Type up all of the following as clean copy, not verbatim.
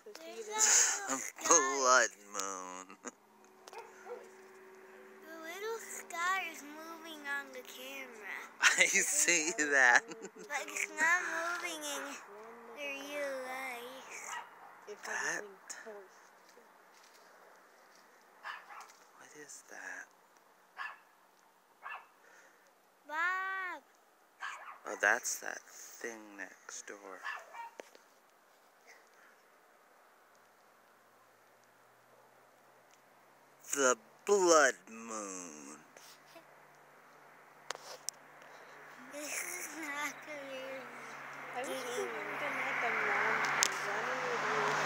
Blood moon. The little star is moving on the camera. I see that. But it's not moving in the real life. That? What is that? Bob! Oh, that's that thing next door. The blood moon. This is not clear. I wish we were gonna make them run.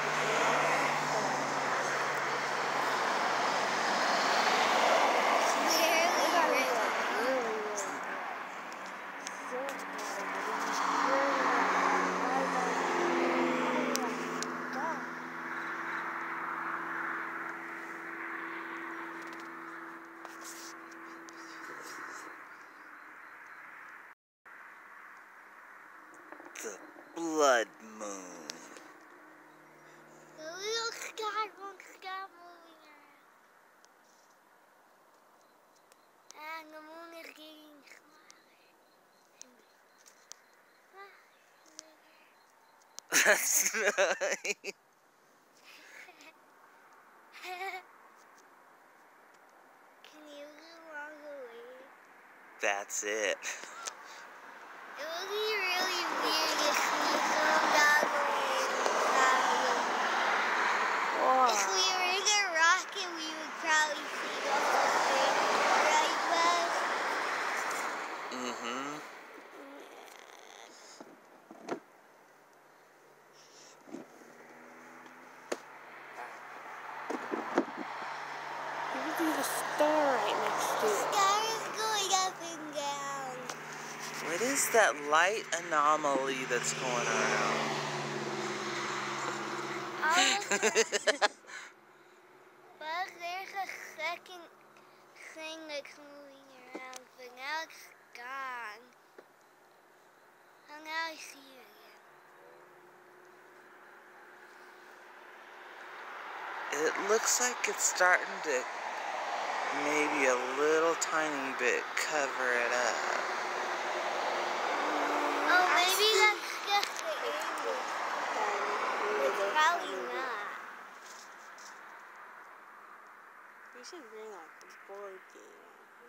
The blood moon. The little sky won't stop moving around. And the moon is getting smaller. That's nice. Can you walk away? That's it. It would be really weird if we zoomed out away. If we were in a rocket, we would probably see the whole thing, right, Buzz? Mm-hmm. You can see the star right next to The it. sky is going up and down. What is that light anomaly that's going around? But there's a second thing that's moving around, but now it's gone. Oh, now I see it again. It looks like it's starting to maybe a little tiny bit cover it up. Oh, maybe that's just the angle. It's probably not. We should bring like a board game.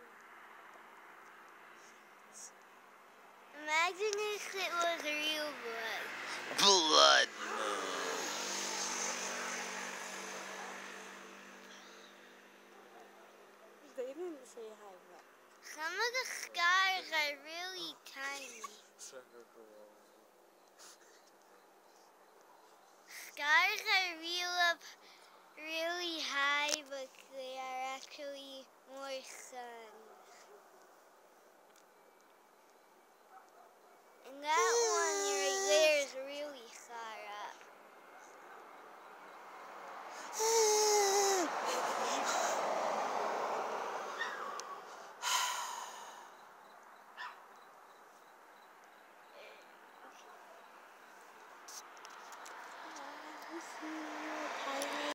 Imagine if it was real blood. Blood moon. They didn't say hi back. Some of the stars are really tiny. Stars are really high, but they are actually more suns. And that one right there is really far up.